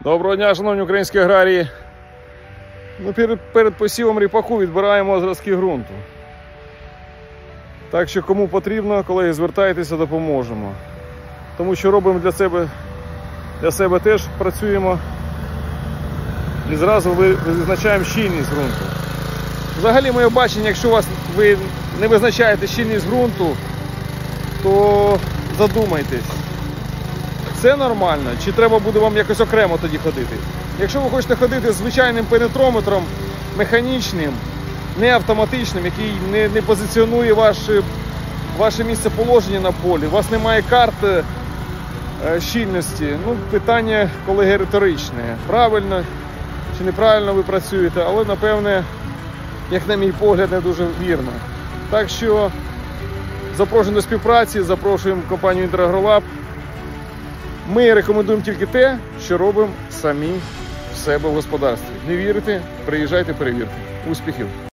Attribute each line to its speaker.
Speaker 1: Доброго дня, шановні українські аграрії. Перед посівом ріпаку відбираємо зразки ґрунту. Так що кому потрібно, колеги, звертайтеся, допоможемо. Тому що робимо для себе теж працюємо і зразу визначаємо щільність ґрунту. Взагалі моє бачення, якщо ви не визначаєте щільність ґрунту, то задумайтесь. Це нормально? Чи треба буде вам якось окремо тоді ходити? Якщо ви хочете ходити з звичайним пенетрометром, механічним, не автоматичним, який не позиціонує ваше місце положення на полі, у вас немає карт щільності, питання, колеги, риторичне. Правильно чи неправильно ви працюєте, але, напевне, як на мій погляд, не дуже вірно. Так що запрошуємо до співпраці, запрошуємо компанію Інтер-Агролаб. Ми рекомендуємо тільки те, що робимо самі в себе в господарстві. Не вірите? Приїжджайте, перевірте. Успіхів!